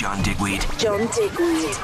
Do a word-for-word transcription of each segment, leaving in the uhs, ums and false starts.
John Digweed. John Digweed.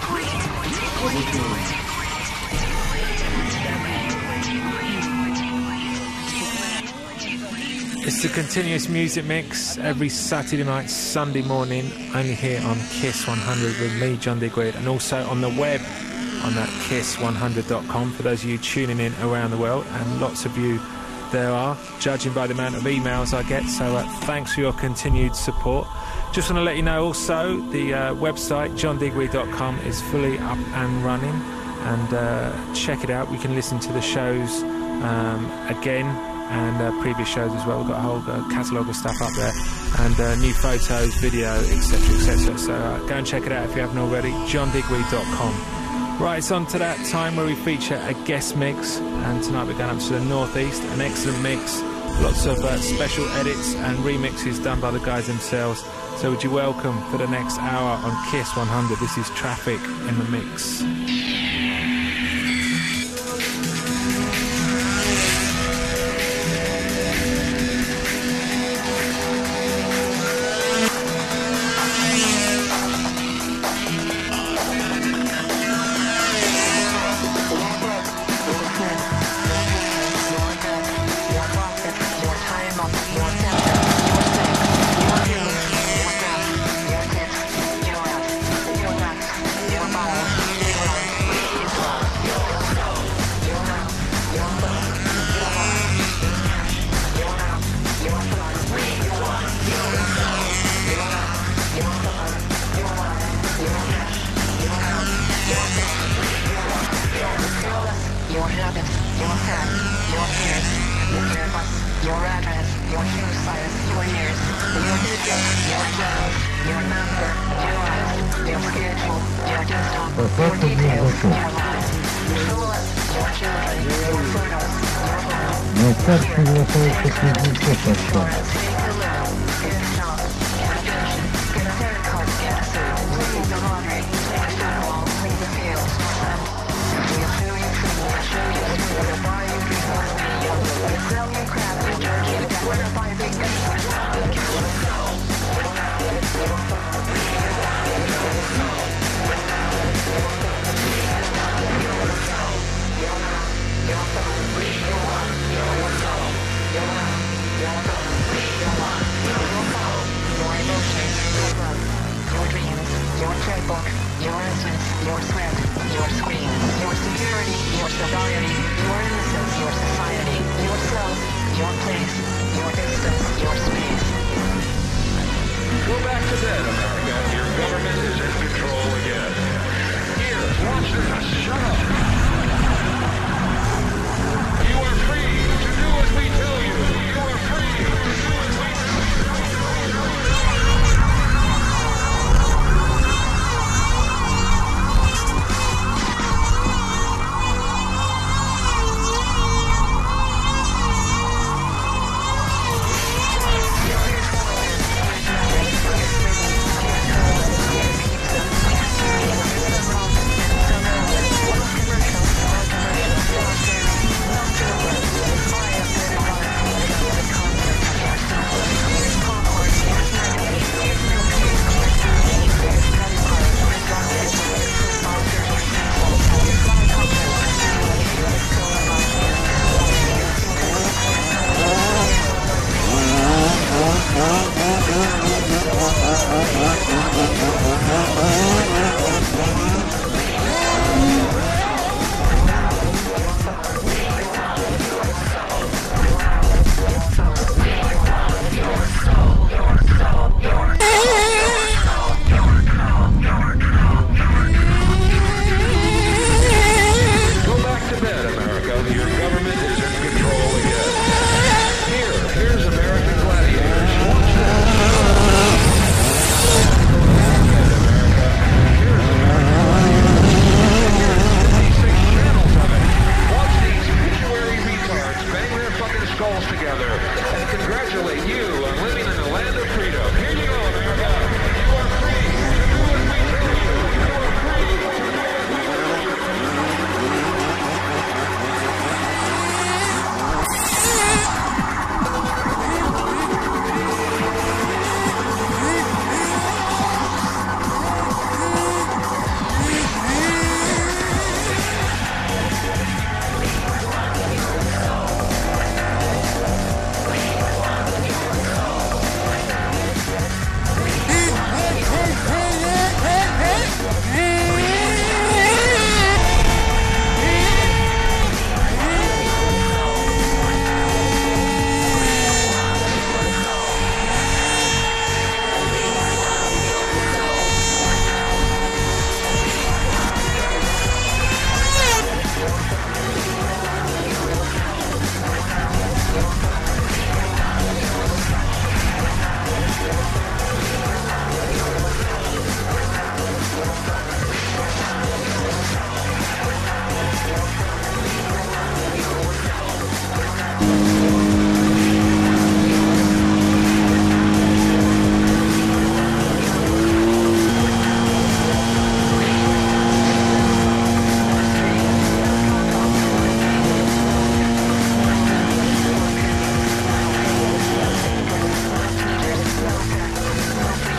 It's the continuous music mix every Saturday night, Sunday morning, only here on Kiss one hundred with me, John Digweed, and also on the web on that kiss one hundred dot com for those of you tuning in around the world, and lots of you there are, judging by the amount of emails I get, so uh, thanks for your continued support. Just want to let you know also the uh, website john digweed dot com is fully up and running, and uh, check it out. We can listen to the shows um, again, and uh, previous shows as well. We've got a whole uh, catalogue of stuff up there, and uh, new photos, video, etc, et cetera. So uh, go and check it out if you haven't already, john digweed dot com. Right, it's on to that time where we feature a guest mix, and tonight we're going up to the northeast, an excellent mix, lots of uh, special edits and remixes done by the guys themselves. So would you welcome for the next hour on Kiss one hundred, this is Traffic in the Mix.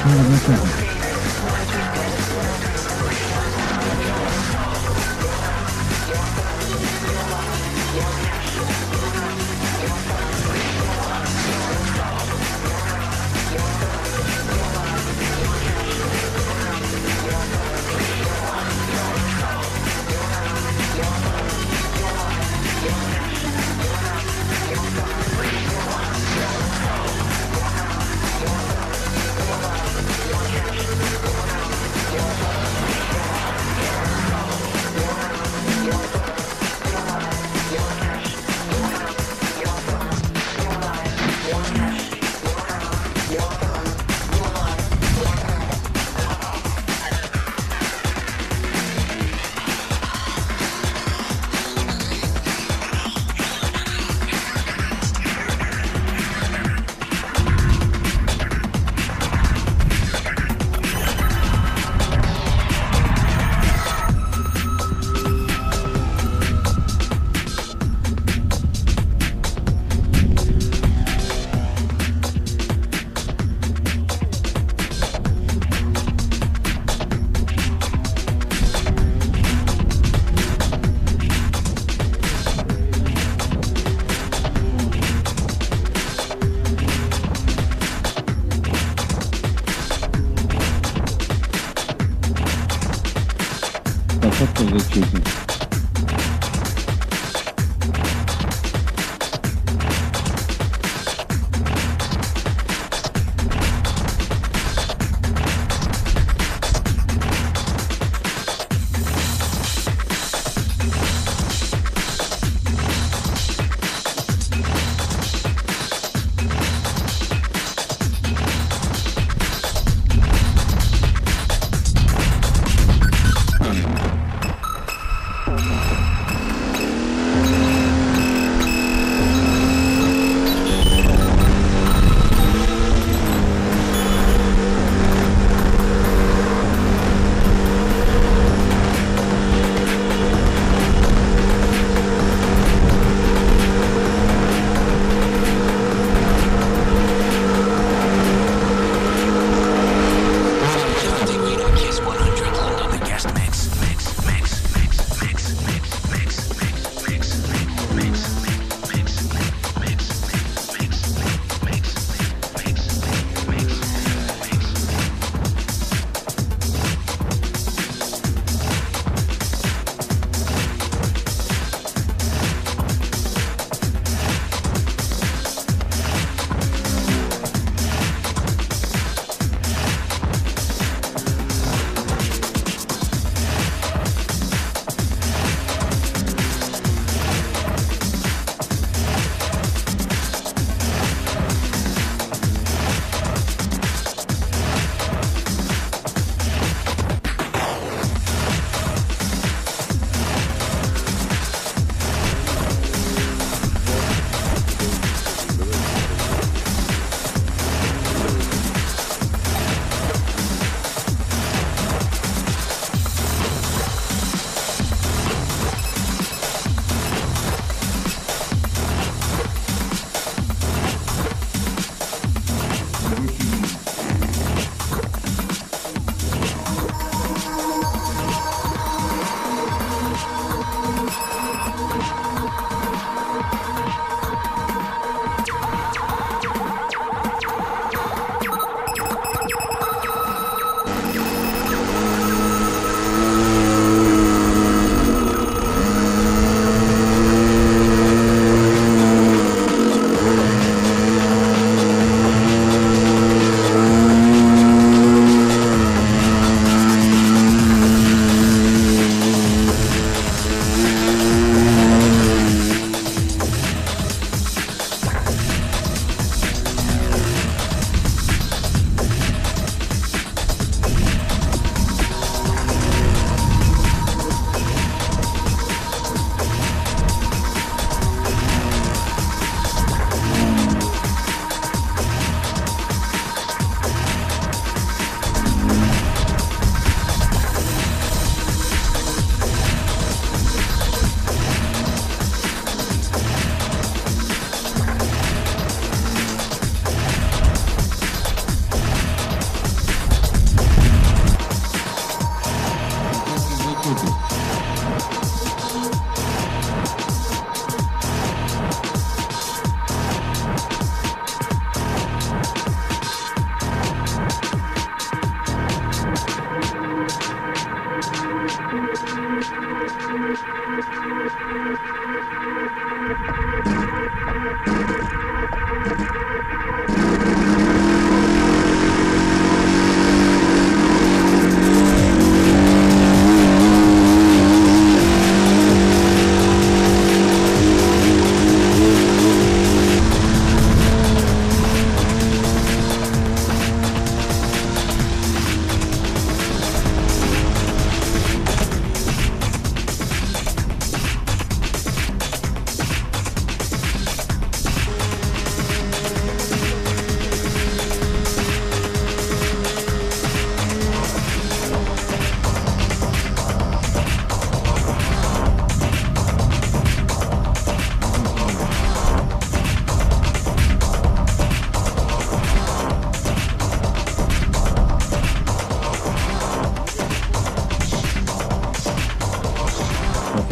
Perfetto deciso.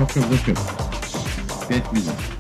закрыл, закрыл. Пять минут.